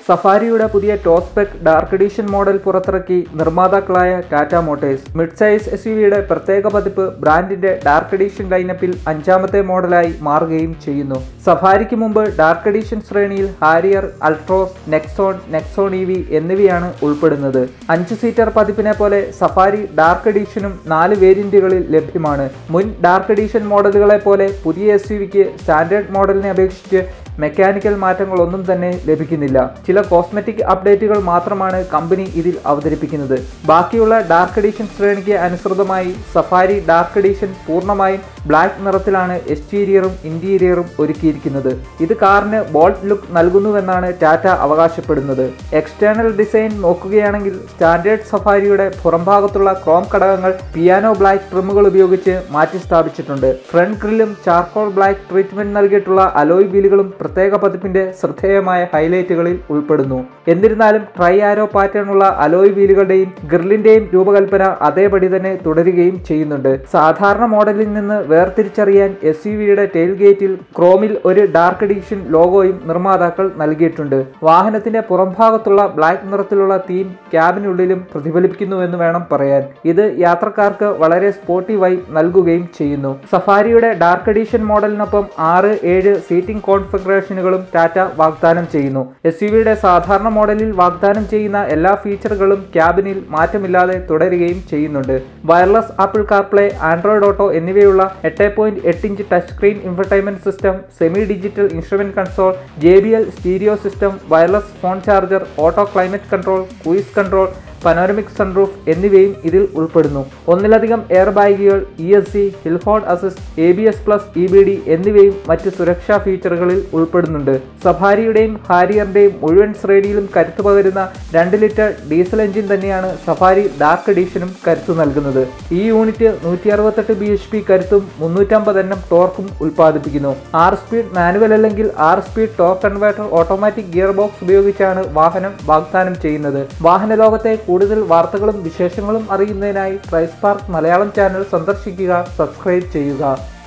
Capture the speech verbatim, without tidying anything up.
സഫാരിയുടെ പുതിയ top spec dark edition model പുറത്തിറക്കി നിർമ്മാതാക്കളായ Tata Motors. Mid size S U വിയുടെ പ്രത്യേക പതിപ്പ് ബ്രാൻഡിന്റെ ഡാർക്ക് എഡിഷൻ ലൈനപ്പിൽ അഞ്ചാമത്തെ മോഡലായി മാറുകയും ചെയ്യുന്നു. സഫാരിക്ക് മുമ്പ് ഡാർക്ക് എഡിഷൻ ശ്രേണിയിൽ Harrier, Altroz, Nexon, Nexon E V എന്നിവയാണ് ഉൾപ്പെടുന്നത്. അഞ്ച് സീറ്റർ പതിപ്പിനെ പോലെ സഫാരി ഡാർക്ക് എഡിഷനും നാല് വേരിയന്റുകളിൽ ലഭ്യമാണ്. മുൻ ഡാർക്ക് എഡിഷൻ മോഡലുകളെ പോലെ പുതിയ എസ് യു വിക്ക് സ്റ്റാൻഡേർഡ് മോഡലിനെ അപേക്ഷിച്ച് മെക്കാനിക്കൽ മാറ്റങ്ങളൊന്നും തന്നെ ലഭിക്കുന്നില്ല. ചില കോസ്മെറ്റിക് അപ്ഡേറ്റുകൾ മാത്രമാണ് കമ്പനി ഇതിൽ അവതരിപ്പിക്കുന്നത്. ബാക്കിയുള്ള ഡാർക്ക് എഡിഷൻ ശ്രേണിക്ക് അനുസൃതമായി സഫാരി ഡാർക്ക് എഡിഷൻ പൂർണ്ണമായും ബ്ലാക്ക് നിറത്തിലാണ് എക്സ്റ്റീരിയറും ഇന്റീരിയറും ഒരുക്കിയിരിക്കുന്നത്. ഇത് കാറിന് ബോൾഡ് ലുക്ക് നൽകുന്നുവെന്നാണ് ടാറ്റ അവകാശപ്പെടുന്നത്. എക്സ്റ്റേണൽ ഡിസൈൻ നോക്കുകയാണെങ്കിൽ സ്റ്റാൻഡേർഡ് സഫാരിയുടെ പുറംഭാഗത്തുള്ള ക്രോം ഘടകങ്ങൾ പിയാനോ ബ്ലാക്ക് ട്രിമ്മുകൾ ഉപയോഗിച്ച് മാറ്റി സ്ഥാപിച്ചിട്ടുണ്ട്. ഫ്രണ്ട് ഗ്രില്ലും ചാർക്കോൾ ബ്ലാക്ക് ട്രീറ്റ്മെന്റ് നൽകിയിട്ടുള്ള അലോയ് വീലുകളും പ്രത്യേക പതിപ്പിന്റെ ശ്രദ്ധേയമായ ഹൈലൈറ്റുകളിൽ ഉൾപ്പെടുന്നു. എന്നിരുന്നാലും ട്രൈ ആരോ പാറ്റേൺ ഉള്ള അലോയ് വീലുകളുടെയും ഗ്രില്ലിന്റെയും രൂപകൽപ്പന അതേപടി തന്നെ തുടരുകയും ചെയ്യുന്നുണ്ട്. സാധാരണ മോഡലിൽ നിന്ന് വേർതിരിച്ചറിയാൻ എസ് യു വിയുടെ ടെയിൽ ഗേറ്റിൽ ക്രോമിൽ ഒരു ഡാർക്ക് എഡിഷൻ ലോഗോയും നിർമ്മാതാക്കൾ നൽകിയിട്ടുണ്ട്. വാഹനത്തിന്റെ പുറംഭാഗത്തുള്ള ബ്ലാക്ക് നിറത്തിലുള്ള തീം ക്യാബിനുള്ളിലും പ്രതിഫലിപ്പിക്കുന്നുവെന്ന് വേണം പറയാൻ. ഇത് യാത്രക്കാർക്ക് വളരെ സ്പോർട്ടി വൈബ് നൽകുകയും ചെയ്യുന്നു. സഫാരിയുടെ ഡാർക്ക് എഡിഷൻ മോഡലിനൊപ്പം ആറ് ഏഴ് സീറ്റിംഗ് കോൺഫിഗറേഷനുകളും ടാറ്റ വാഗ്ദാനം ചെയ്യുന്നു. എസ് യു വിയുടെ സാധാരണ മോഡലിൽ വാഗ്ദാനം ചെയ്യുന്ന എല്ലാ ഫീച്ചറുകളും ക്യാബിനിൽ മാറ്റമില്ലാതെ തുടരുകയും ചെയ്യുന്നുണ്ട്. Wireless Apple CarPlay, Android auto എന്നിവയുള്ള എട്ട് പോയിന്റ് എട്ട് inch touch screen infotainment system, semi digital instrument console, J B L stereo system, wireless phone charger, auto climate control, cruise control, panoramic sunroof എന്നിവയും ഇതിൽ ഉൾപ്പെടുന്നു. ഒന്നിലധികം എയർ ബാഗുകൾ, E S C, hill hold assist, A B S plus, E B D എന്നിവയും മറ്റ് സുരക്ഷാ ഫീച്ചറുകളിൽ ഉൾപ്പെടുന്നുണ്ട്. സഫാരിയുടെയും ഹാരിയറിന്റെയും മുഴുവൻ ശ്രേണിയിലും കരുത്തു പകരുന്ന രണ്ട് ലിറ്റർ ഡീസൽ എഞ്ചിൻ തന്നെയാണ് സഫാരി ഡാർക്ക് എഡിഷനും കരുത്തു നൽകുന്നത്. ഈ യൂണിറ്റ് നൂറ്റി അറുപത്തെട്ട് ബി എച്ച് പി കരുത്തും മുന്നൂറ്റമ്പത് എൻ എം ടോർക്കും ഉൽപ്പാദിപ്പിക്കുന്നു. ആറ് സ്പീഡ് മാനുവൽ അല്ലെങ്കിൽ ആറ് speed torque converter automatic gear box ഉപയോഗിച്ചാണ് വാഹനം വാഗ്ദാനം ചെയ്യുന്നത്. വാഹന ലോകത്തെ കൂടുതൽ വാർത്തകളും വിശേഷങ്ങളും അറിയുന്നതിനായി ഡ്രൈവ്സ്പാർക്ക് മലയാളം ചാനൽ സന്ദർശിക്കുക, സബ്സ്ക്രൈബ് ചെയ്യുക.